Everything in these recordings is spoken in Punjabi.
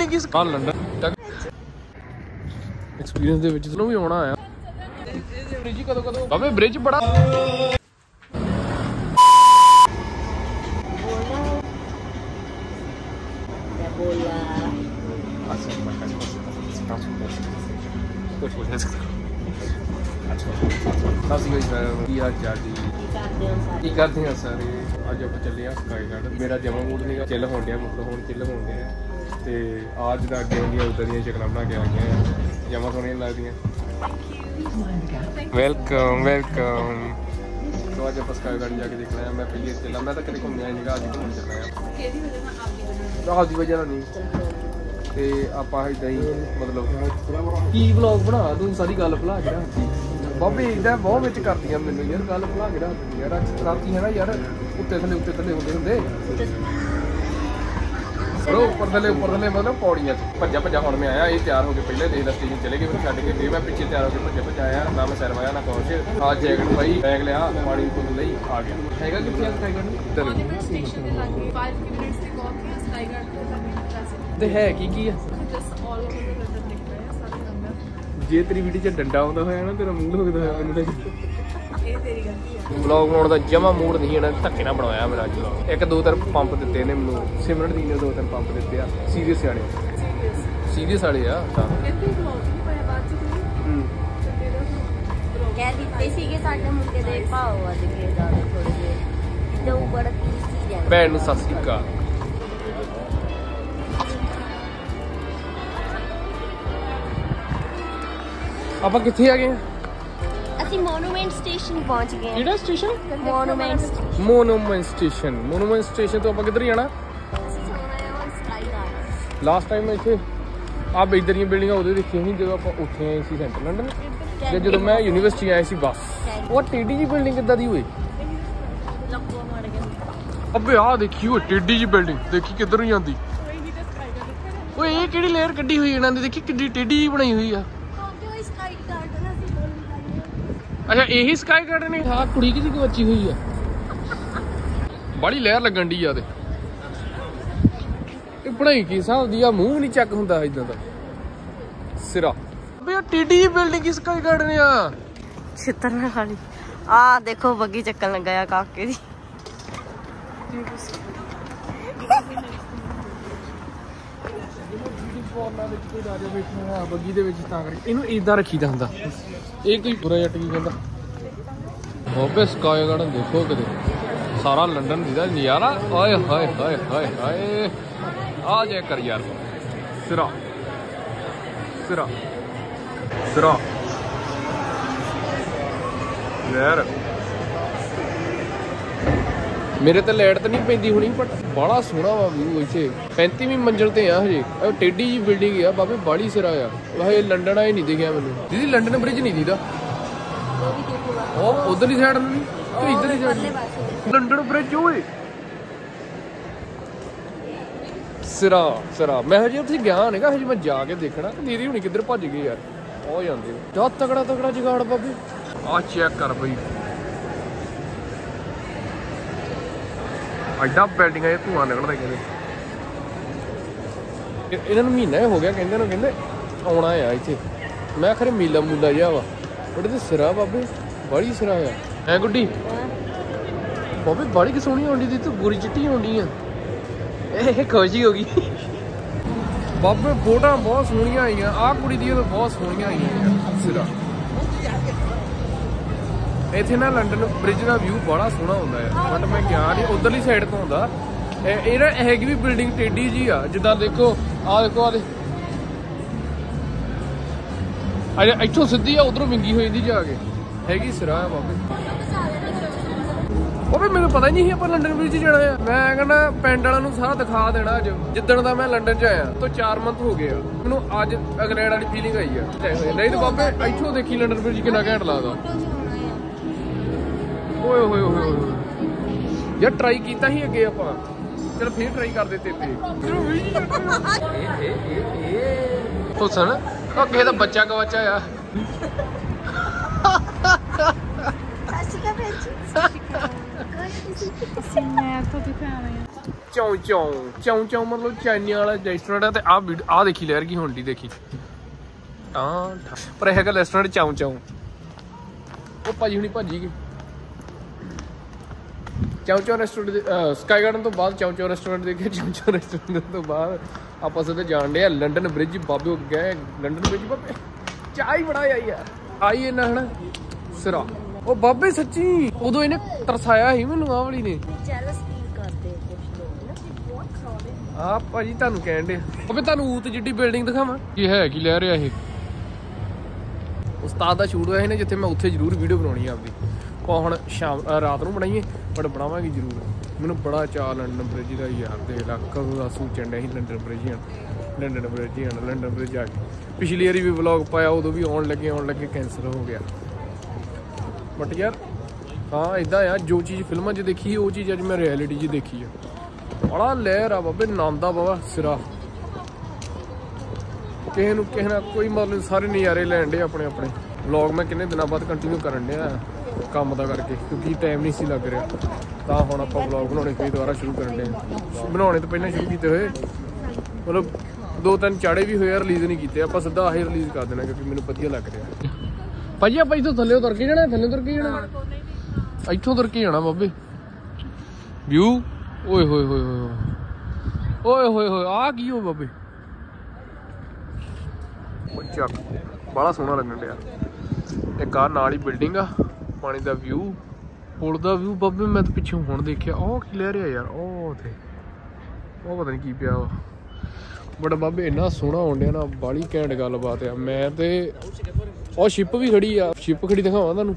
बिल्डिंग इस लंडन तक एक्सपीरियंस दे विच भी आना आया ब्रिज कदों कदों बाबे ब्रिज बड़ा की करते हैं सारे अज आप चले स्काईगार्ड मेरा जमा मूड नहीं चिल होन दिया मतलब हूँ चिल होन दिया तो आज जिदा अगे होंगे उधर दी शक्ल बना के आईया जमा सोहनिया लगदियां वेलकम वेलकम तो अज आप स्काईगार्ड जाके देखना है मैं पहले चला मैं तो कभी घूमया नहीं अज घूमन चलना है रात की वजह नहीं तो आप इदा ही मतलब की व्लॉग बना तू सारी गल भुला के रखती बाबे इदा बहुत विच करदियां मैनूं यार गल भुला के रखदी यार राती है ना यार उत्ते थले होंदे ऊपर थले मतलब पौड़ियां भज्जा भज्जा हुण मैं आया ये तैयार होकर पहले देख ला स्टेशन चले गए फिर छड्ड के फिर मैं पिछे तैयार होकर भज्जा भज्जा आया ना मैं सिर वाया ना कुछ आज जैकेट पाई बैग लिया पानी पुल लई आ गया हैगा कित्थे स्काईगार्ड ते है की है जे तेरी वीडियो च डंडा आउंदा होया ना तेरा मूड लगदा होया मैनूं व्लॉग बनाउण दा जमा मूड नहीं है धक्के ना बनवाया मेरा अज व्लॉग एक दो तीन पंप दिते ने मैनूं सिमरन दी ने दो तीन पंप दिते आ सीरियस वाले आ कह दिते सीगे साडे मुंडे दे भाव वध के जाने थोड़े जे जो बड़ा पीसी जाने भैन नूं सत श्री अकाल ਆਪਾਂ ਕਿੱਥੇ ਆ ਗਏ ਅਸੀਂ ਮੋਨੂਮੈਂਟ ਸਟੇਸ਼ਨ ਪਹੁੰਚ ਗਏ ਕਿਹੜਾ ਸਟੇਸ਼ਨ ਮੋਨੂਮੈਂਟ ਸਟੇਸ਼ਨ ਤੋਂ ਆਪਾਂ ਕਿੱਧਰ ਜਾਣਾ ਅਸੀਂ ਜਾਣਾ ਹੈ ਸਕਾਈਗਾਰਡ ਲਾਸਟ ਟਾਈਮ ਮੈਂ ਇੱਥੇ ਆ ਇਧਰ ਦੀਆਂ ਬਿਲਡਿੰਗਾਂ ਉਹਦੇ ਦੇਖੀਆਂ ਸੀ ਜਦੋਂ ਆਪਾਂ ਉੱਥੇ ਆਏ ਸੀ ਸੈਂਟਰ ਲੰਡਨ ਤੇ ਜਦੋਂ ਮੈਂ ਯੂਨੀਵਰਸਿਟੀ ਆਇਆ ਸੀ ਬਸ ਉਹ ਟੇਡੀ ਜੀ ਬਿਲਡਿੰਗ ਕਿੱਦਾਂ ਦੀ ਹੋਈ ਲੱਕੋ ਮਾਰ ਗਿਆ ਅੱਬੇ ਆ ਦੇਖੀ ਉਹ ਟੇਡੀ ਜੀ ਬਿਲਡਿੰਗ ਦੇਖੀ ਕਿੱਧਰ ਨੂੰ ਜਾਂਦੀ ਓਏ ਇਹ ਕਿਹੜੀ ਲੇਅਰ ਕੱਢੀ ਹੋਈ ਇਹਨਾਂ ਦੀ ਦੇਖੀ ਕਿੱਡੀ ਟੇਡੀ ਜੀ ਬਣਾਈ ਹੋਈ ਆ अच्छा यही स्काई गार्डन ने हाँ कुड़ी की बची हुई है बड़ी लहर लगन डी आ पढ़ाई की हिसाब दी मुंह नहीं चेक होंदा इदां दा सिरा बे टीडी बिल्डिंग की स्काई गार्डन आ छितर खाली आ देखो बग्गी चक्कन लगा या काके दी बग्गी दे विच तां करके इहनूं इदां रखीदा हुंदा ਇਹ ਕੋਈ ਪੂਰਾ ਜੱਟ ਕੀ ਕਹਿੰਦਾ ਹੋਵੇ ਸਕਾਈ ਗਾਰਡਨ ਦੇਖੋ ਕਿਤੇ ਸਾਰਾ ਲੰਡਨ ਦੀ ਦਾ ਨਜ਼ਾਰਾ ਓਏ ਹਾਏ ਹਾਏ ਹਾਏ ਹਾਏ ਆ ਜੇ ਕਰ ਯਾਰ ਸਿਰਾ ਸਿਰਾ ਸਿਰਾ ਯਾਰ ਮੇਰੇ ਤੇ ਲਾਈਟ ਤਾਂ ਨਹੀਂ ਪੈਂਦੀ ਹੋਣੀ ਬਟ ਬੜਾ ਸੋਹਣਾ ਵਾ ਵਿਊ ਇੱਥੇ 35ਵੀਂ ਮੰਜ਼ਿਲ ਤੇ ਆ ਹਜੇ ਟੇਡੀ ਜੀ ਬਿਲਡਿੰਗ ਆ ਬਾਬੇ ਬਾੜੀ ਸਿਰਾ ਆ ਵਾਹੇ ਲੰਡਨ ਆਏ ਨਹੀਂ ਦਿਖਿਆ ਮੈਨੂੰ ਦੀਦੀ ਲੰਡਨ ਬ੍ਰਿਜ ਨਹੀਂ ਦੀਦਾ ਉਹ ਉਧਰਲੀ ਸਾਈਡ ਨੂੰ ਨਹੀਂ ਤੇ ਇੱਧਰਲੀ ਸਾਈਡ ਲੰਡਨ ਬ੍ਰਿਜ ਓਏ ਸਿਰਾ ਸਿਰਾ ਮੈਂ ਹਜੇ ਉੱਥੇ ਗਿਆ ਨਹੀਂਗਾ ਹਜੇ ਮੈਂ ਜਾ ਕੇ ਦੇਖਣਾ ਦੀਦੀ ਹੁਣੀ ਕਿੱਧਰ ਭੱਜ ਗਏ ਯਾਰ ਉਹ ਜਾਂਦੇ ਜਾ ਤਗੜਾ ਤਗੜਾ ਜਗਾੜ ਬਾਬੇ ਆ ਚੈੱਕ ਕਰ ਬਈ ਐਡਾ ਬਿਲਡਿੰਗਾਂ ਇਹ ਧੂਆਂ ਨਿਕਲਦਾ ਕਹਿੰਦੇ ਇਹਨਾਂ ਨੂੰ ਮਹੀਨਾ ਹੋ ਗਿਆ ਕਹਿੰਦੇ ਆਉਣਾ ਆ ਇੱਥੇ ਮੈਂ ਖਰੇ ਮੀਲਾ ਮੂਲਾ ਜਿਹਾ ਵਾ ਬੜੇ ਤੇ ਸਿਰਾ ਬਾਬੇ ਬੜੀ ਸਿਰਾ ਆ ਐ ਗੁੱਡੀ ਬਾਬੇ ਬੜੀ ਕਿ ਸੋਹਣੀ ਆਉਂਦੀ ਦੀ ਤੂੰ ਗੋਰੀ ਚਿੱਟੀ ਆਉਂਦੀ ਆ ਇਹ ਖੁਸ਼ੀ ਹੋ ਗਈ ਬਾਬੇ ਫੋਟੋਆਂ ਬਹੁਤ ਸੋਹਣੀਆਂ ਆਈਆਂ ਆਹ ਕੁੜੀ ਦੀਆਂ ਤਾਂ ਬਹੁਤ ਸੋਹਣੀਆਂ ਆਈਆਂ ਸਿਰਾ ਇੱਥੇ ਨਾ ਲੰਡਨ ਬ੍ਰਿਜ ਦਾ ਵਿਊ ਬੜਾ ਸੋਹਣਾ ਹੁੰਦਾ ਹੈ ਬਟ ਮੈਂ ਗਿਆ ਨਹੀਂ ਉਧਰਲੀ ਸਾਈਡ ਤੋਂ ਹੁੰਦਾ ਇਹ ਨਾ ਹੈਗੀ ਵੀ ਬਿਲਡਿੰਗ ਟੇਡੀ ਜੀ ਆ ਜਿੱਦਾਂ ਦੇਖੋ ਆ ਦੇਖੋ ਆ ਦੇ ਅਰੇ ਇੱਥੋਂ ਸਿੱਧੀ ਆ ਉਧਰੋਂ ਵਿੰਗੀ ਹੋਈ ਜਾਂਦੀ ਜਾ ਕੇ ਹੈਗੀ ਸਿਰਾ ਆ ਬਾਬੇ ਉਹ ਵੀ ਮੈਨੂੰ ਪਤਾ ਹੀ ਨਹੀਂ ਸੀ ਆਪਾਂ ਲੰਡਨ ਬ੍ਰਿਜ ਜਾਣਾ ਆ ਮੈਂ ਕਹਿੰਦਾ ਪਿੰਡ ਵਾਲਿਆਂ ਨੂੰ ਸਾਰਾ ਦਿਖਾ ਦੇਣਾ ਅੱਜ ਜਿੱਦਣ ਦਾ ਮੈਂ ਲੰਡਨ 'ਚ ਆਇਆ ਤੋਂ 4 ਮੰਥ ਹੋ ਗਏ ਆ ਮੈਨੂੰ ਅੱਜ ਇੰਗਲੈਂਡ ਵਾਲੀ ਫੀਲਿੰਗ ਆਈ ਆ ਨਹੀਂ ਤਾਂ ਬਾਬੇ ਇੱਥੋਂ ਦੇਖੀ ਲੰਡਨ ਬ੍ਰਿਜ ਕਿੰਨਾ ਘੈਂਟ ਲੱਗਦਾ ਓਏ ਹੋਏ ਹੋਏ ਹੋਏ ਯਾਰ ਟਰਾਈ ਕੀਤਾ ਸੀ ਅੱਗੇ ਆਪਾਂ ਚਲ ਫੇਰ ਟਰਾਈ ਕਰਦੇ ਤੇ ਹੁਸਨ ਉਹ ਕਿਸੇ ਦਾ ਬੱਚਾ ਗਵਾਚਾ ਆ ਸਤਿ ਸ਼੍ਰੀ ਅਕਾਲ ਮੈਂ ਤਾਂ ਦਿਖਾ ਰਹੀ ਹਾਂ ਚਾਉ ਚਾਉ मतलब चाइनी वाला रेस्टोरेंट है। ते आ देखी लहर की होंडी देखी पर है रेस्टोरेंट चाऊ वो भाजी हुणी भाजी गए चाऊ रेस्टोरेंट स्काई गार्डन तो बाद चाऊ रेस्टोरेंट देखे। चाऊ रेस्टोरेंट तो बाद आप सीधे जान डे लंडन ब्रिज बाबे गए। लंडन ब्रिज बाबे चाह ही बड़ा यार आई इन्ना है ना सिरा ਉਹ ਬਾਬੇ ਸੱਚੀ ਉਦੋਂ ਇਹਨੇ ਤਰਸਾਇਆ ਸੀ ਮੈਨੂੰ ਆਹ ਵਾਲੀ ਨੇ। ਆ ਭਾਜੀ ਤੁਹਾਨੂੰ ਕਹਿਣ ਦੇ ਬਾਬੇ ਤੁਹਾਨੂੰ ਊਤ ਜਿੱਡੀ ਬਿਲਡਿੰਗ ਦਿਖਾਵਾਂ ਕੀ ਹੈ ਕੀ ਲੈ ਰਿਹਾ ਇਹ ਉਸਤਾਦ ਦਾ ਸ਼ੂਟ ਹੋਇਆ ਸੀ ਨਾ ਜਿੱਥੇ ਮੈਂ ਉੱਥੇ ਜ਼ਰੂਰ ਵੀਡੀਓ ਬਣਾਉਣੀ ਆ ਆਪਦੀ। ਉਹ ਹੁਣ ਸ਼ਾਮ ਰਾਤ ਨੂੰ ਬਣਾਈਏ ਬਟ ਬਣਾਵਾਂਗੇ ਜ਼ਰੂਰ। ਮੈਨੂੰ ਬੜਾ ਚਾਅ ਲੰਡਨ ਬ੍ਰਿਜ ਦਾ ਯਾਰ ਦੇਖ ਲਾ ਕਦੋਂ ਦਾ ਸੋਚਣ ਡਿਆ ਸੀ ਲੰਡਨ ਬ੍ਰਿਜ ਆ ਕੇ। ਪਿਛਲੀ ਵਾਰੀ ਵੀ ਵਲੌਗ ਪਾਇਆ ਉਦੋਂ ਵੀ ਆਉਣ ਲੱਗੇ ਕੈਂਸਲ ਹੋ ਗਿਆ। बट यार हाँ इदा आ जो चीज़ फिल्मां 'च देखी वो चीज़ अज मैं रियलिटी 'च देखी है। बड़ा लहर आ बाबे नांदा बाबा सिरा किसी ना कोई मतलब सारे नज़ारे लैन डे अपने व्लॉग मैं किन्ने दिनों बाद कंटिन्यू करन डया काम दा करके क्योंकि टाइम नहीं सी लग रहा। तो हुण आपां व्लॉग बनाने फिर दोबारा शुरू करन डे बनाने तो पहले शुरू किए हुए मतलब 2-3 चाड़े भी होए रिलीज़ नहीं किए आपां सीधा आही रिलीज़ कर देना क्योंकि मैनूं वधिया लग रहा। भाजी आप इतों थले उतर के जाना इतों उतर के जाना बाबे व्यू ओए होए आ की हो बाबे चक बड़ा सोहना लगन डया। एक आ नाल ही बिल्डिंग आ पानी दा व्यू पुल दा व्यू बाबे मैं तो पिछों हुण देखिया की लह रहा यार पता नहीं की पिया बड़ा बाबे इन्ना सोहना होण डया ना बाली घैंट गलबात आ। मैं ते और शिप भी खड़ी आ शिप खड़ी दिखावा तुहानूं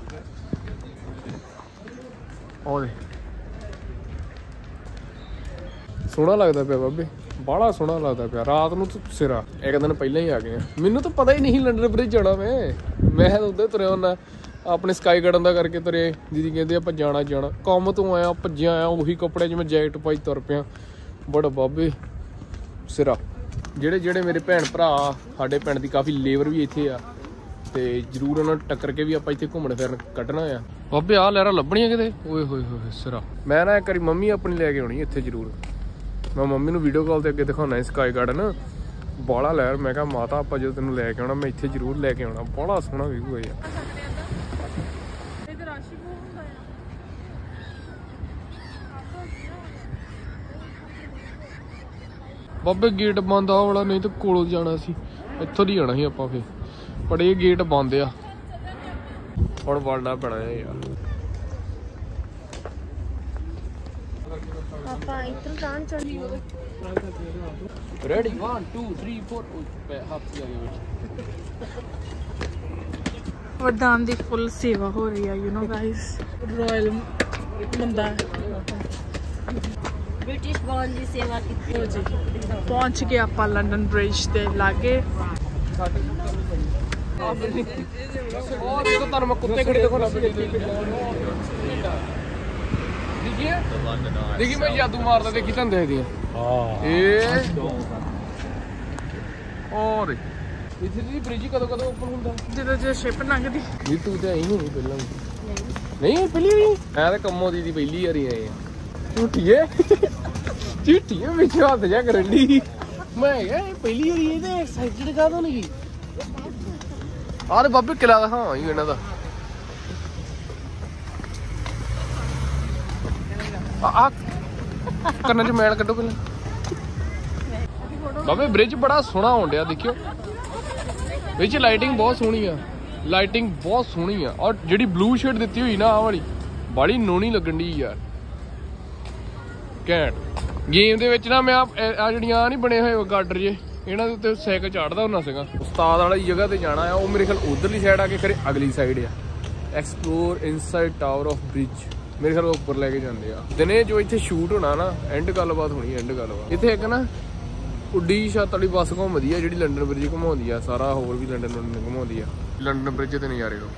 सोहना लगता पिया बाबे बड़ा सोहना लगता पिया। रात नूं तो सिरा एक दिन पहले ही आ गए मैनूं तो पता ही नहीं लंडन ब्रिज जाना मैं तो उधर तुरया होना अपने स्काई गार्डन का करके तुरे। दीदी कहते आप जाना काम तो आया भज्जिया आया उही कपड़े च मैं जैकेट पाई तुर पिया बड़ा बाबे सिरा। ਜਿਹੜੇ मेरे भैन भरा साडे पिंड दी काफ़ी लेबर भी इत्थे आ ते जरूर उन्होंने टक्कर के भी आप इतने घूमन फिरन कड्ढना आ बाबे आ लहरां लभणियां किते ओए होए सिरा। मैं ना एक बारी मम्मी अपनी लैके आउणी इत्थे जरूर मैं मम्मी नूं वीडियो कॉल ते अगे दिखाउणा स्काई गार्डन बड़ा लहर। मैं कहा माता आपां जो तैनूं लैके आउणा मैं इत्थे जरूर लैके आउणा बड़ा सोहना व्यू है यार। बाबे गेट बंद आ वाला नहीं तो कोलों जाना सी इत्थों दी जाना सी आपां फिर पर ये गेट बंद आ हुण वड़ना पैना है यार। रेडी 1 2 3 4 हाथी आ गए वरदान दी फुल सेवा हो रही है यू नो गाइस रॉयल बंदा ब्रिटिश बॉन्ड की सेवा की पहुंच गए आप लंडन ब्रिज के लागे। देखी मैं जादू मारदा देखी धंधे दी और इत्थे दी ब्रिज कदों ओपन हुंदा ਜਦੋਂ ਸ਼ਿਪ ਲੰਘਦੀ ਨੀ ਤੂੰ ਤੇ ਆਈ ਨਹੀਂ ਪਹਿਲਾਂ ਨਹੀਂ ਪਹਿਲੀ ਵਾਰੀ ਮੈਂ ਤਾਂ ਕੰਮੋਂ ਦੀ ਪਹਿਲੀ ਵਾਰੀ ਆਏ ਆ ਝੂਠੀਏ ਵਿੱਚ ਹੱਥ ਜਾ ਕਰਨ ਦੀ ਮੈਂ ਪਹਿਲੀ ਵਾਰੀ ਇਹ ਤੇ ਐਕਸਾਈਟਡ ਕਾਹਦੋਂ ਨਹੀਂ ਆਹ ਬਾਬੇ ਕਿਲਾ ਦਾ ਹਾਂ ਹੀ ਇਹਨਾਂ ਦਾ ਆ ਕੰਨਾਂ 'ਚ ਮੈਲ ਕੱਢੋ ਪਹਿਲਾਂ ਬਾਬੇ ਬ੍ਰਿਜ ਬੜਾ ਸੋਹਣਾ ਹੋਣ ਡਿਆ ਦੇਖਿਓ ਵਿੱਚ ਲਾਈਟਿੰਗ ਬਹੁਤ ਸੋਹਣੀ ਆ ਲਾਈਟਿੰਗ ਬਹੁਤ ਸੋਹਣੀ ਆ ਔਰ ਜਿਹੜੀ ਬਲੂ ਸ਼ੇਡ ਦਿੱਤੀ ਹੋਈ ਨਾ ਆਹ ਵਾਲੀ ਬੜੀ ਨੋਣੀ ਲੱਗਣ ਦੀ ਯਾਰ ਘੈਂਟ ਗੇਮ ਦੇ ਵਿੱਚ ਨਾ ਮੈਂ ਆ ਜਿਹੜੀਆਂ ਨਹੀਂ ਬਣੇ ਹੋਏ ਗਾਰਡਰ ਜੇ ਇਹਨਾਂ ਦੇ ਉੱਤੇ ਸਾਈਕਲ ਚੜਦਾ ਹੁੰਦਾ ਸੀਗਾ ਉਸਤਾਦ ਵਾਲੀ ਜਗ੍ਹਾ ਤੇ ਜਾਣਾ ਆ ਉਹ ਮੇਰੇ ਖਿਆਲ ਉਧਰਲੀ ਸਾਈਡ ਆ ਕੇ ਖਰੇ ਅਗਲੀ ਸਾਈਡ ਆ explore inside tower of bridge ਮੇਰੇ ਖਿਆਲ ਉੱਪਰ ਲੈ ਕੇ ਜਾਂਦੇ ਆ ਦਿਨੇ ਜੋ ਇੱਥੇ ਸ਼ੂਟ ਹੋਣਾ ਨਾ ਐਂਡ ਗੱਲਬਾਤ ਹੋਣੀ ਐਂਡ ਗੱਲਬਾਤ ਇੱਥੇ ਇੱਕ ਨਾ ਉੱਡੀ ਛੱਤ ਵਾਲੀ ਬੱਸ ਘੁੰਮਦੀ ਆ ਜਿਹੜੀ ਲੰਡਨ ਬ੍ਰਿਜ ਘੁਮਾਉਂਦੀ ਆ ਸਾਰਾ ਹੋਰ ਵੀ ਲੰਡਨ ਨੂੰ ਘੁਮਾਉਂਦੀ ਆ ਲੰਡਨ ਬ੍ਰਿਜ ਤੇ ਨਜ਼ਾਰੇ ਲਓ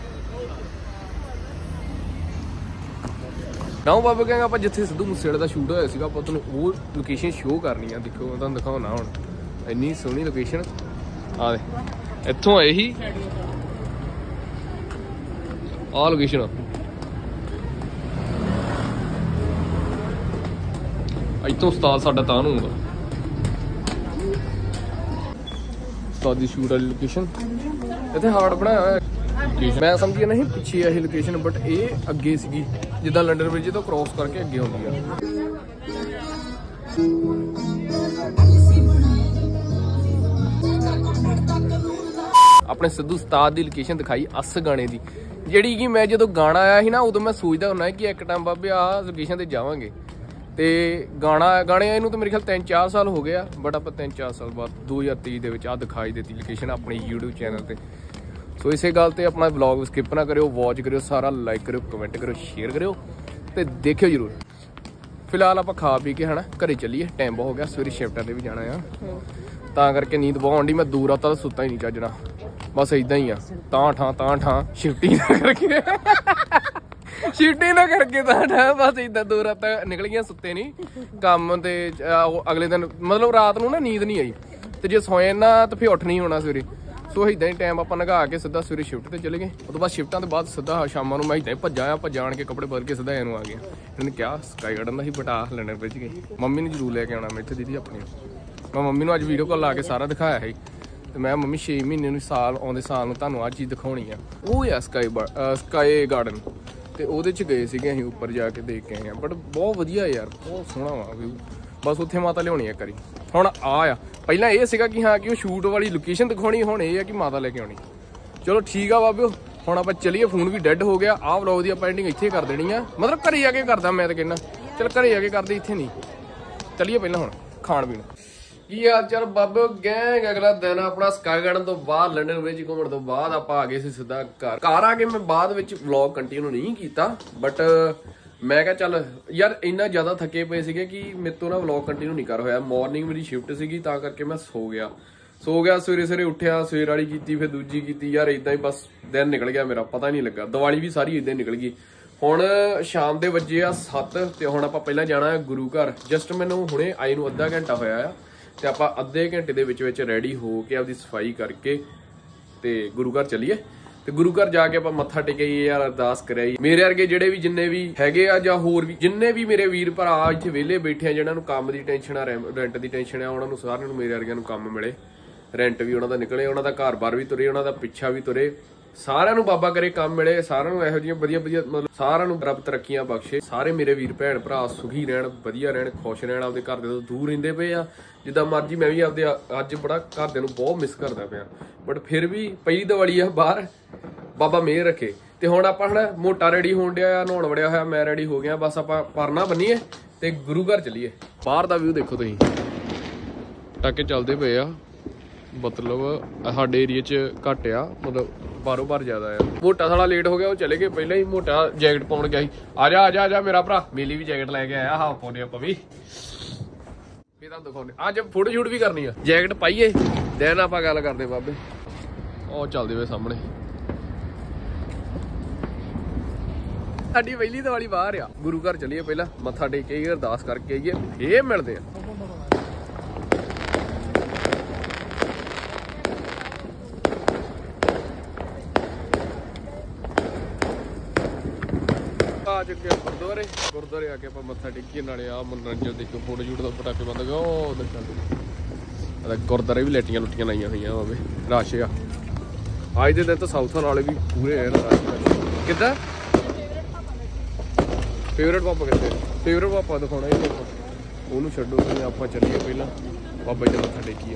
ਨਾ ਬਾਬਾ ਕਹਿੰਗਾ ਆਪਾਂ ਜਿੱਥੇ ਸਿੱਧੂ ਮੂਸੇਵਾਲੇ ਦਾ ਸ਼ੂਟ ਹੋਇਆ ਸੀਗਾ ਆਪਾਂ ਤੁਹਾਨੂੰ ਉਹ ਲੋਕੇਸ਼ਨ ਸ਼ੋਅ ਕਰਨੀ ਆ ਦੇਖੋ ਤੁਹਾਨੂੰ ਦਿਖਾਉਣਾ ਹੁਣ ਇੰਨੀ ਸੋਹਣੀ ਲੋਕੇਸ਼ਨ ਆ ਦੇ ਇੱਥੋਂ ਆਏ ਸੀ ਆਹ ਲੋਕੇਸ਼ਨ ਇੱਥੋਂ ਉਸਤਾਦ ਸਾਡਾ ਤਾਂ ਨੂੰ ਆਉਂਦਾ। ਉਸਤਾਦ ਦੀ ਸ਼ੂਟ ਵਾਲੀ ਲੋਕੇਸ਼ਨ ਇੱਥੇ ਹਾਰਡ ਬਣਾਇਆ ਹੋਇਆ ਲੋਕੇਸ਼ਨ। ਮੈਂ ਸਮਝਿਆ ਨਹੀਂ ਪਿੱਛੇ ਇਹ ਲੋਕੇਸ਼ਨ, ਬਟ ਇਹ ਅੱਗੇ ਸੀਗੀ, ਜਿੱਦਾਂ ਲੰਡਨ ਬ੍ਰਿਜ ਤੋਂ ਕ੍ਰੋਸ ਕਰਕੇ ਅੱਗੇ ਆਉਂਦੀ ਆ। ਆਪਣੇ ਸਿੱਧੂ ਉਸਤਾਦ ਦੀ ਲੋਕੇਸ਼ਨ ਦਿਖਾਈ ਅਸ ਗਾਣੇ ਦੀ, ਜਿਹੜੀ ਕਿ ਮੈਂ ਜਦੋਂ ਗਾਣਾ ਆਇਆ ਸੀ ਨਾ ਉਦੋਂ ਮੈਂ ਸੋਚਦਾ ਹੁੰਦਾ ਕਿ ਇੱਕ ਟਾਈਮ ਬਾਬੇ ਆਹ ਲੋਕੇਸ਼ਨ ਤੇ ਜਾਵਾਂਗੇ। ਤੇ ਗਾਣੇ ਆਏ ਨੂੰ ਤਾਂ ਮੇਰੇ ਖਿਆਲ 3-4 ਸਾਲ ਹੋ ਗਏ ਆ, ਬਟ ਆਪਾਂ 3-4 ਸਾਲ ਬਾਅਦ 2023 ਦੇ ਵਿੱਚ ਆ ਦਿਖਾਈ ਦਿੱਤੀ ਲੋਕੇਸ਼ਨ ਆਪਣੀ YouTube ਚੈਨਲ ਤੇ। ਸੋ ਇਸੇ ਗੱਲ ਤੇ ਆਪਣਾ ਵਲੌਗ ਸਕਿਪ ਨਾ ਕਰਿਓ, ਵਾਚ ਕਰਿਓ ਸਾਰਾ, ਲਾਈਕ ਕਰਿਓ, ਕਮੈਂਟ ਕਰਿਓ, ਸ਼ੇਅਰ ਕਰਿਓ ਤੇ ਦੇਖਿਓ ਜ਼ਰੂਰ। ਫਿਲਹਾਲ ਆਪਾਂ ਖਾ ਪੀ ਕੇ ਹਨਾ ਘਰੇ ਚੱਲੀਏ, ਟਾਈਮ ਬਹੁਤ ਹੋ ਗਿਆ, ਸਵੇਰੇ ਸ਼ਿਫਟਾਂ ਤੇ ਵੀ ਜਾਣਾ ਆ, ਤਾਂ ਕਰਕੇ ਨੀਂਦ ਬਹੁਤ ਆਉਂਦੀ। ਮੈਂ ਦੂਰ ਰਾਤਾਂ ਤਾਂ ਸੁੱਤਾ ਹੀ ਨਹੀਂ ਚੱਜਣਾ, ਬਸ ਇਦਾਂ ਹੀ ਆ, ਤਾਂ ਠਾਂ ਸ਼ਿਫਟੀ ਨਾ ਕਰਕੇ ਤਾਂ ਠਾਂ ਬਸ ਇਦਾਂ ਦੂਰ ਰਾਤਾਂ ਨਿਕਲ ਗਈਆਂ, ਸੁੱਤੇ ਨਹੀਂ ਕੰਮ ਤੇ। ਅਗਲੇ ਦਿਨ ਮਤਲਬ ਰਾਤ ਨੂੰ ਨਾ ਨੀਂਦ ਨਹੀਂ ਆਈ, ਤੇ ਜੇ ਸੋਏ ਨਾ ਤਾਂ ਫਿਰ ਉੱਠ ਨਹੀਂ ਹੋਣਾ ਸਵੇਰੇ। ਸੋ ਇਦਾਂ ਹੀ ਟਾਈਮ ਆਪਾਂ ਨਗਾ ਕੇ ਸਿੱਧਾ ਸਵੇਰੇ ਸ਼ਿਫਟ ਤੇ ਚਲੇ ਗਏ। ਉਹ ਤੋਂ ਬਾਅਦ ਸ਼ਿਫਟਾਂ ਤੋਂ ਬਾਅਦ ਸਿੱਧਾ ਸ਼ਾਮਾਂ ਨੂੰ ਮੈਂ ਇਦਾਂ ਹੀ ਭੱਜਾਣ ਕੇ ਕੱਪੜੇ ਬਦਲ ਕੇ ਸਿੱਧਾ ਇਹਨੂੰ ਆ ਗਿਆ। ਇਹਨੇ ਕਿਹਾ ਸਕਾਈ ਗਾਰਡਨ ਦਾ ਸੀ, ਬਟ ਆਹ ਲੰਡਨ ਵਿੱਚ ਗਏ। ਮੰਮੀ ਨੂੰ ਜ਼ਰੂਰ ਲੈ ਕੇ ਆਉਣਾ ਮੈਂ ਇੱਥੇ ਦੀਦੀ ਆਪਣੀ। ਮੈਂ ਮੰਮੀ ਨੂੰ ਅੱਜ ਵੀਡੀਓ ਕਾਲ ਲਾ ਕੇ ਸਾਰਾ ਦਿਖਾਇਆ ਸੀ, ਤੇ ਮੈਂ ਮੰਮੀ 6 ਮਹੀਨੇ ਨੂੰ ਆਉਂਦੇ ਸਾਲ ਨੂੰ ਤੁਹਾਨੂੰ ਆਹ ਚੀਜ਼ ਦਿਖਾਉਣੀ ਆ। ਉਹ ਆ ਸਕਾਈ ਗਾਰਡਨ, ਤੇ ਉਹਦੇ 'ਚ ਗਏ ਸੀਗੇ ਅਸੀਂ, ਉੱਪਰ ਜਾ ਕੇ ਦੇਖ ਕੇ ਆਏ ਆ। ਬਟ ਬਹੁਤ ਵਧੀਆ ਯਾਰ, ਬਹੁਤ ਸੋਹਣਾ ਵਾ ਵਿਊ। ਬਸ ਉੱਥੇ ਮਾਤਾ ਲਿਆਉਣੀ ਆ ਕਰੀ। ਹੁਣ ਆ ਪਹਿਲਾਂ ਇਹ ਸੀਗਾ ਕਿ ਹਾਂ ਕਿ ਉਹ ਸ਼ੂਟ ਵਾਲੀ ਲੋਕੇਸ਼ਨ ਦਿਖਾਉਣੀ, ਹੁਣ ਇਹ ਆ ਕਿ ਮਾਤਾ ਲੈ ਕੇ ਆਉਣੀ। ਚਲੋ ਠੀਕ ਆ ਬਾਬਿਓ, ਹੁਣ ਆਪਾਂ ਚੱਲੀਏ। ਫੋਨ ਵੀ ਡੈਡ ਹੋ ਗਿਆ। ਆਹ ਵਲੌਗ ਦੀ ਆਪਾਂ ਐਂਡਿੰਗ ਇੱਥੇ ਕਰ ਦੇਣੀ ਆ, ਮਤਲਬ ਘਰੇ ਜਾ ਕੇ ਕਰਦਾ ਮੈਂ ਤਾਂ ਕਹਿੰਦਾ। ਚਲ ਘਰੇ ਜਾ ਕੇ ਕਰਦੇ, ਇੱਥੇ ਨਹੀਂ। ਚੱਲੀਏ ਪਹਿਲਾਂ ਹੁਣ ਖਾਣ ਪੀਣ। ਕੀ ਹਾਲ ਚਾਲ ਬਾਬਿਓ ਗੈਂਗ? ਅਗਲਾ ਦਿਨ ਆਪਣਾ ਸਕਾਈ ਗਾਰਡਨ ਤੋਂ ਬਾਅਦ ਲੰਡਨ ਵਿੱਚ ਘੁੰਮਣ ਤੋਂ ਬਾਅਦ ਆਪਾਂ ਆ ਗਏ ਸੀ ਸਿੱਧਾ ਘਰ ਆ ਕੇ ਮੈਂ ਬਾਅਦ ਵਿੱਚ ਵਲੌਗ ਕੰਟੀਨਿਊ ਨਹੀਂ ਕੀਤਾ, ਬਟ ਮੈਂ ਕਿਹਾ ਚੱਲ ਯਾਰ ਇੰਨਾ ਜ਼ਿਆਦਾ ਥੱਕੇ ਪਏ ਸੀਗੇ ਕਿ ਮੇਰੇ ਤੋਂ ਨਾ ਵਲੌਗ ਕੰਟੀਨਿਊ ਨਹੀਂ ਕਰ ਹੋਇਆ। ਮਾਰਨਿੰਗ ਮੇਰੀ ਸ਼ਿਫਟ ਸੀਗੀ, ਤਾਂ ਕਰਕੇ ਮੈਂ ਸੋ ਗਿਆ। ਸਵੇਰੇ ਉੱਠਿਆ, ਸਵੇਰ ਵਾਲੀ ਕੀਤੀ, ਫਿਰ ਦੂਜੀ ਕੀਤੀ। ਯਾਰ ਇਦਾਂ ਹੀ ਬਸ ਦਿਨ ਨਿਕਲ ਗਿਆ ਮੇਰਾ, ਪਤਾ ਨਹੀਂ ਲੱਗਾ। ਦੀਵਾਲੀ ਵੀ ਸਾਰੀ ਇਦਾਂ ਹੀ ਨਿਕਲ ਗਈ। ਹੁਣ ਸ਼ਾਮ ਦੇ ਵੱਜੇ ਆ 7, ਤੇ ਹੁਣ ਆਪਾਂ ਪਹਿਲਾਂ ਜਾਣਾ ਹੈ ਗੁਰੂ ਘਰ। ਜਸਟ ਮੈਨੂੰ ਹੁਣੇ ਆਏ ਨੂੰ ਅੱਧਾ ਘੰਟਾ ਹੋਇਆ ਆ, ਤੇ ਆਪਾਂ ਅੱਧੇ ਘੰਟੇ ਦੇ ਵਿੱਚ ਰੈਡੀ ਹੋ ਕੇ ਆਪਦੀ ਸਫਾਈ ਕਰਕੇ ਤੇ ਗੁਰੂ ਘਰ ਚੱਲੀਏ। ਤੇ ਗੁਰੂ ਘਰ ਜਾ ਕੇ ਆਪਾਂ ਮੱਥਾ ਟੇਕੀਏ ਯਾਰ, ਅਰਦਾਸ ਕਰਾਈ। ਮੇਰੇ ਵਰਗੇ ਜਿਹੜੇ ਵੀ ਜਿੰਨੇ ਵੀ ਹੈਗੇ ਆ, ਜਾਂ ਹੋਰ ਵੀ ਜਿੰਨੇ ਵੀ ਮੇਰੇ ਵੀਰ ਭਰਾ ਇੱਥੇ ਵਿਹਲੇ ਬੈਠੇ ਆ, ਜਿਹਨਾਂ ਨੂੰ ਕੰਮ ਦੀ ਟੈਨਸ਼ਨ ਆ, ਰੈਂਟ ਦੀ ਟੈਨਸ਼ਨ ਆ, ਉਹਨਾਂ ਨੂੰ ਸਾਰਿਆਂ ਨੂੰ ਮੇਰੇ ਵਰਗਿਆਂ ਨੂੰ ਕੰਮ ਮਿਲੇ, ਰੈਂਟ ਵੀ ਉਹਨਾਂ ਦਾ ਨਿਕਲੇ, ਉਹਨਾਂ ਦਾ ਘਰ-ਬਾਰ ਵੀ ਤੁਰੇ, ਉਹਨਾਂ ਦਾ ਪਿੱਛਾ ਵੀ ਤੁਰੇ। ਸਾਰਿਆਂ ਨੂੰ ਬਾਬਾ ਕਰੇ ਕੰਮ ਮਿਲੇ, ਸਾਰਿਆਂ ਨੂੰ ਇਹੋ ਜਿਹੀਆਂ ਵਧੀਆ ਮਤਲਬ ਸਾਰਿਆਂ ਨੂੰ ਰੱਬ ਤਰੱਕੀਆਂ ਬਖਸ਼ੇ। ਸਾਰੇ ਮੇਰੇ ਵੀਰ ਭੈਣ ਭਰਾ ਸੁਖੀ ਰਹਿਣ, ਵਧੀਆ ਰਹਿਣ, ਖੁਸ਼ ਰਹਿਣ, ਆਪਦੇ ਘਰ ਦੇ ਤੋਂ ਦੂਰ ਰਹਿੰਦੇ ਪਏ ਆ ਜਿੱਦਾਂ ਮਰਜੀ। ਮੈਂ ਵੀ ਆਪਦੇ ਅੱਜ ਬੜਾ ਘਰਦਿਆਂ ਨੂੰ ਬਹੁਤ ਮਿਸ ਕਰਦਾ ਪਿਆ, ਬਟ ਫਿਰ ਵੀ ਪਹਿਲੀ ਦੀਵਾਲੀ ਆ ਬਾਹਰ, ਬਾਬਾ ਮਿਹਰ ਰੱਖੇ। ਤੇ ਹੁਣ ਆਪਾਂ ਹਨਾ ਮੋਟਾ ਰੈਡੀ ਹੋਣ ਡਿਆ, ਨਹਾਉਣ ਵੜਿਆ ਹੋਇਆ, ਮੈਂ ਰੈਡੀ ਹੋ ਗਿਆ। ਬਸ ਆਪਾਂ ਪਰਨਾ ਬੰਨੀਏ ਤੇ ਗੁਰੂ ਘਰ ਚੱਲੀਏ। ਬਾਹਰ ਦਾ ਵਿਊ ਦੇਖੋ ਤੁਸੀਂ, ਟਾਕੇ ਚੱਲਦੇ ਪਏ ਆ, ਮਤਲਬ ਸਾਡੇ ਏਰੀਏ 'ਚ ਘੱਟ ਆ, ਮਤਲਬ ਬਾਰੋਂ ਬਾਰ ਜ਼ਿਆਦਾ ਆ। ਮੋਟਾ ਸਾਲਾ ਲੇਟ ਹੋ ਗਿਆ, ਉਹ ਚਲੇ ਗਏ ਪਹਿਲਾਂ ਹੀ। ਮੋਟਾ ਜੈਕਟ ਪਾਉਣ ਗਿਆ ਸੀ। ਆ ਜਾ ਮੇਰਾ ਭਰਾ, ਮੇਲੀ ਵੀ ਜੈਕਟ ਲੈ ਕੇ ਆਇਆ। ਹਾਫ ਪਾਉਣੇ ਆਪਾਂ ਵੀ, ਇਹ ਤਾਂ ਦਿਖਾਉਣੇ। ਅੱਜ ਫੋਟੋ ਸ਼ੂਟ ਵੀ ਕਰਨੀ ਆ, ਜੈਕਟ ਪਾਈਏ ਦੇਨ ਆਪਾਂ ਗੱਲ ਕਰਦੇ ਬਾਬੇ। ਉਹ ਚੱਲਦੇ ਵੇ ਸਾਹਮਣੇ ਸਾਡੀ ਪਹਿਲੀ ਦੀਵਾਲੀ ਬਾਹਰ ਆ। ਗੁਰੂ ਘਰ ਚੱਲੀਏ, ਪਹਿਲਾਂ ਮੱਥਾ ਟੇਕ ਕੇ ਅਰਦਾਸ ਕਰਕੇ ਆਈਏ, ਫੇਰ ਮਿਲਦੇ ਆ। ਆ ਚੁੱਕੇ ਗੁਰਦੁਆਰੇ ਆ ਕੇ ਆਪਾਂ ਮੱਥਾ ਟੇਕੀਏ, ਨਾਲੇ ਆ ਮਨੋਰੰਜਨ ਦੇਖੋ, ਫੋਟੋ ਸ਼ੂਟ ਦਾ ਪਟਾਕੇ ਬੰਦ ਗਿਆ। ਉਹ ਦੇਖੋ ਗੁਰਦੁਆਰੇ ਵੀ ਲੈਟੀਆਂ ਲੁੱਟੀਆਂ ਲਾਈਆਂ ਹੋਈਆਂ ਬਾਬੇ, ਰਸ਼ ਆ ਅੱਜ ਦੇ ਦਿਨ। ਤਾਂ ਸਾਊਥ ਵਾਲੇ ਵੀ ਪੂਰੇ ਹੈ ਨਾ। ਕਿੱਦਾਂ ਫੇਵਰੇਟ ਪਾਪਾ ਕਿੱਥੇ? ਫੇਵਰੇਟ ਪਾਪਾ ਦਿਖਾਉਣਾ ਹੀ, ਉਹਨੂੰ ਛੱਡੋ, ਆਪਾਂ ਚੱਲੀਏ ਪਹਿਲਾਂ ਬਾਬਾ ਜੀ ਦਾ ਮੱਥਾ ਟੇਕੀਏ।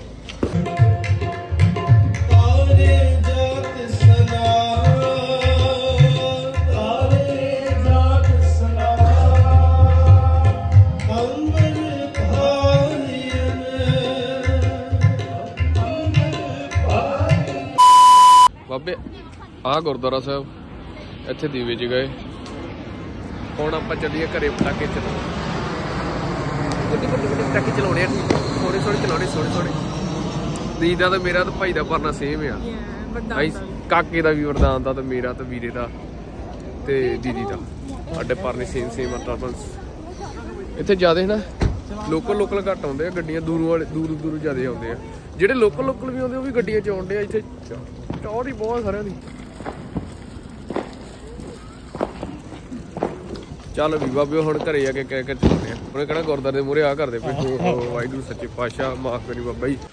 ਬਾਬੇ ਆਹ ਗੁਰਦੁਆਰਾ ਸਾਹਿਬ, ਇੱਥੇ ਦੀਵੇ ਜਗਾਏ। ਹੁਣ ਆਪਾਂ ਚੱਲੀਏ ਘਰੇ, ਪਟਾਕੇ ਪਟਾਕੇ ਚਲਾਉਣੇ ਆ, ਥੋੜੇ ਚਲਾਉਣੇ। ਦੀਦਾ ਤਾਂ ਮੇਰਾ ਤਾਂ ਭਾਈ ਦਾ ਭਰਨਾ ਸੇਮ ਆ, ਕਾਕੇ ਦਾ ਵੀ ਵਰਦਾਨ ਦਾ, ਤੇ ਮੇਰਾ ਤੇ ਵੀਰੇ ਦਾ ਤੇ ਦੀਦੀ ਦਾ, ਸਾਡੇ ਭਰਨੇ ਸੇਮ ਆ। ਟਰਬਲਸ ਇੱਥੇ ਜ਼ਿਆਦਾ ਨਾ ਲੋਕਲ ਘੱਟ ਆਉਂਦੇ ਆ, ਗੱਡੀਆਂ ਦੂਰੋਂ ਜ਼ਿਆਦਾ ਆਉਂਦੇ ਆ। ਜਿਹੜੇ ਲੋਕਲ ਵੀ ਆਉਂਦੇ ਉਹ ਵੀ ਗੱਡੀਆਂ 'ਚ ਆਉਂਦੇ ਆ। ਇੱਥੇ ਟੌਰ ਹੀ ਬਹੁਤ ਸਾਰਿਆਂ ਦੀ। ਚੱਲ ਵੀ ਬਾਬਿਓ ਹੁਣ ਘਰੇ ਆ ਕੇ ਕਹਿ ਕੇ ਚੱਲਦੇ ਆ। ਉਹਨੇ ਕਹਿਣਾ ਗੁਰਦਾਰੇ ਦੇ ਮੂਹਰੇ ਆ ਕਰਦੇ ਪਏ ਵਾਹਿਗੁਰੂ ਸੱਚੇ ਪਾਤਸ਼ਾਹ ਮਾਫ ਕਰੀ ਬਾਬਾ ਜੀ।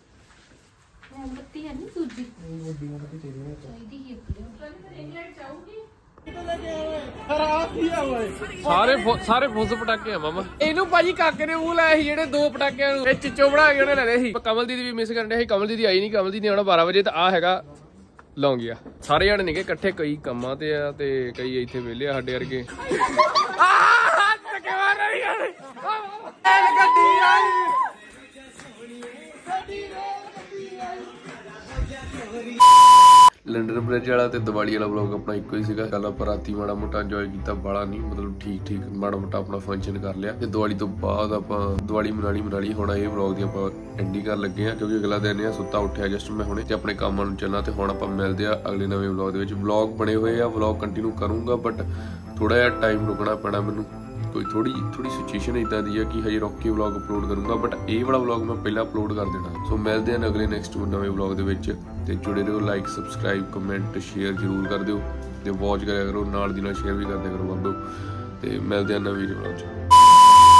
ਸਾਰੇ ਫੁੱਸ ਪਟਾਕੇ ਆ ਮਾਮਾ। ਇਹਨੂੰ ਭਾਜੀ ਕਾਕੇ ਨੇ ਮੂੰਹ ਲਾਇਆ ਸੀ ਜਿਹੜੇ 2 ਪਟਾਕਿਆਂ ਨੂੰ, ਇਹ ਚਿੱਚੋ ਬਣਾ ਕੇ ਉਹਨੇ ਲੈ ਲਏ ਸੀ। ਕਮਲ ਦੀਦੀ ਵੀ ਮਿਸ ਕਰਨ ਡਿਆ ਸੀ, ਕਮਲ ਦੀਦੀ ਆਈ ਨਹੀਂ। ਕਮਲ ਦੀਦੀ ਆਉਣਾ 12 ਵਜੇ। ਤਾਂ ਆ ਹੈਗਾ ਲੌਂਗੀਆ। ਸਾਰੇ ਜਾਣੇ ਨੇਗੇ ਇਕੱਠੇ, ਕਈ ਕੰਮਾਂ ਤੇ ਆ ਤੇ ਕਈ ਇੱਥੇ ਵਿਹਲੇ ਆ ਸਾਡੇ ਵਰਗੇ। ਲੰਡਨ ਬ੍ਰਿਜ ਵਾਲਾ ਤੇ ਦੀਵਾਲੀ ਵਾਲਾ ਵਲੌਗ ਆਪਣਾ ਇੱਕੋ ਹੀ ਸੀਗਾ। ਕੱਲ ਆਪਾਂ ਰਾਤੀ ਮਾੜਾ ਮੋਟਾ ਇੰਜੋਏ ਕੀਤਾ, ਬਾਲਾ ਨਹੀਂ ਮਤਲਬ ਠੀਕ ਮਾੜਾ ਮੋਟਾ ਆਪਣਾ ਫੰਕਸ਼ਨ ਕਰ ਲਿਆ। ਤੇ ਦੀਵਾਲੀ ਤੋਂ ਬਾਅਦ ਆਪਾਂ ਦੀਵਾਲੀ ਮਨਾ ਲਈ। ਹੁਣ ਇਹ ਵਲੌਗ ਦੀ ਆਪਾਂ ਐਂਡਿੰਗ ਕਰਨ ਲੱਗੇ ਆ ਕਿਉਂਕਿ ਅਗਲਾ ਦਿਨ ਆ, ਸੁੱਤਾ ਉੱਠਿਆ ਜਸਟ ਮੈਂ ਹੁਣੇ ਤੇ ਆਪਣੇ ਕੰਮਾਂ ਨੂੰ ਚੱਲਣਾ। ਤੇ ਹੁਣ ਆਪਾਂ ਮਿਲਦੇ ਆ ਅਗਲੇ ਨਵੇਂ ਵਲੌਗ ਦੇ ਵਿੱਚ। ਵਲੌਗ ਬਣੇ ਹੋਏ ਆ, ਵਲੌਗ ਕੰਟੀਨਿਊ ਕਰੂੰਗਾ ਬਟ ਥੋੜਾ ਜਿਹਾ ਟਾਈਮ ਰੁਕਣਾ ਪੈਣਾ ਮੈਨੂੰ। ਕੋਈ ਥੋੜੀ ਸਿਚੁਏਸ਼ਨ ਇਦਾਂ ਦੀ ਹੈ ਕਿ ਹਜੇ ਰੁਕ ਕੇ ਵਲੌਗ ਅਪਲੋਡ ਕਰੂੰਗਾ ਬਟ ਇਹ ਵਾਲਾ ਵਲੌਗ ਮੈਂ ਪਹਿਲਾਂ ਅਪਲੋਡ ਕਰ ਦੇਣਾ। ਸੋ ਮਿਲਦੇ ਆ ਅਗਲੇ ਨੈਕਸਟ ਨਵੇਂ ਵਲੌਗ ਦੇ ਵਿੱਚ। ਤੇ ਜੁੜੇ ਰਹੋ, ਲਾਈਕ ਸਬਸਕ੍ਰਾਈਬ ਕਮੈਂਟ ਸ਼ੇਅਰ ਜ਼ਰੂਰ ਕਰ ਦਿਓ ਤੇ ਵਾਚ ਕਰਿਆ ਕਰੋ, ਨਾਲ ਦੀ ਨਾਲ ਸ਼ੇਅਰ ਵੀ ਕਰਦੇ ਕਰੋ ਬਾਬੂ। ਤੇ ਮਿਲਦੇ ਆ ਨਵੇਂ ਵਲੌਗ 'ਚ।